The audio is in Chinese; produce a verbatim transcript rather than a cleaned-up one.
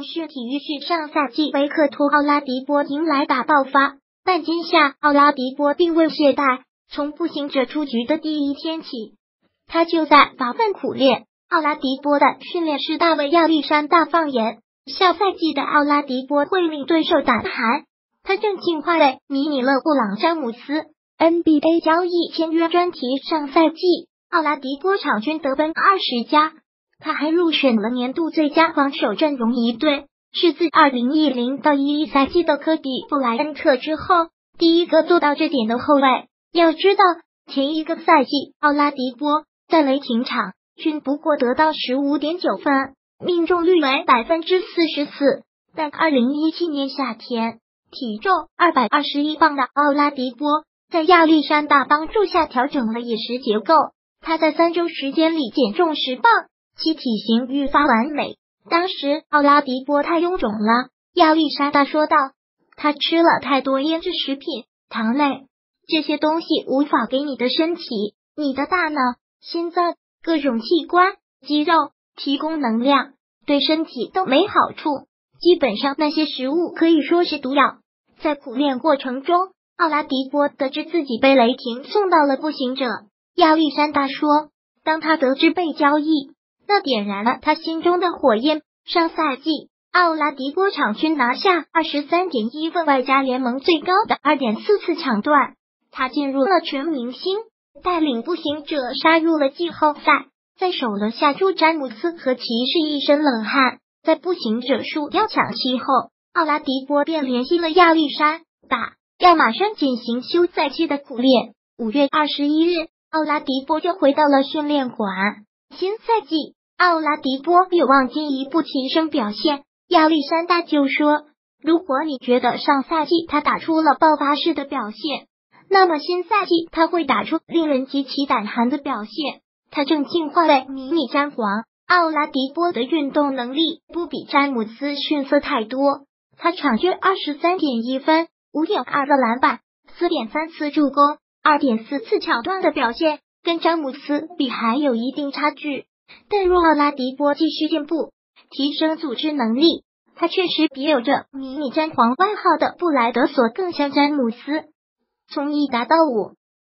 讯体育讯，上赛季维克托·奥拉迪波迎来大爆发，半斤下奥拉迪波并未懈怠，从步行者出局的第一天起，他就在乏奋苦练。奥拉迪波的训练师大卫·亚历山大放言，下赛季的奥拉迪波会令对手胆寒。他正尽快为迷你勒布朗·詹姆斯 N B A 交易签约专题。上赛季奥拉迪波场均得分二十加，他还入选了年度最佳防守阵容一队，是自二零一零到一一赛季的科比·布莱恩特之后第一个做到这点的后卫。要知道，前一个赛季奥拉迪波在雷霆场均不过得到 十五点九 分，命中率为 百分之四十四， 但二零一七年夏天体重二百二十一磅的奥拉迪波在亚历山大帮助下调整了饮食结构，他在三周时间里减重十磅，其体型愈发完美。当时奥拉迪波太臃肿了，亚历山大说道，他吃了太多腌制食品、糖类，这些东西无法给你的身体、你的大脑、心脏、各种器官、肌肉提供能量，对身体都没好处。基本上那些食物可以说是毒药。在苦练过程中，奥拉迪波得知自己被雷霆送到了步行者。亚历山大说，当他得知被交易，那点燃了他心中的火焰。上赛季奥拉迪波场均拿下 二十三点一 分，外加联盟最高的 二点四 次抢断，他进入了全明星，带领步行者杀入了季后赛。在首轮下注詹姆斯和骑士一身冷汗，在步行者输掉抢七后，奥拉迪波便联系了亚历山大，要马上进行休赛期的苦练。五月二十一日，奥拉迪波就回到了训练馆。新赛季奥拉迪波有望进一步提升表现，亚历山大就说，如果你觉得上赛季他打出了爆发式的表现，那么新赛季他会打出令人极其胆寒的表现。他正进化为迷你詹皇。奥拉迪波的运动能力不比詹姆斯逊色太多，他场均 二十三点一 分， 五点二 个篮板， 四点三 次助攻， 二点四 次抢断的表现跟詹姆斯比还有一定差距。但若奥拉迪波继续进步，提升组织能力，他确实比有着迷你詹皇外号的布莱德索更像詹姆斯。从一达到五，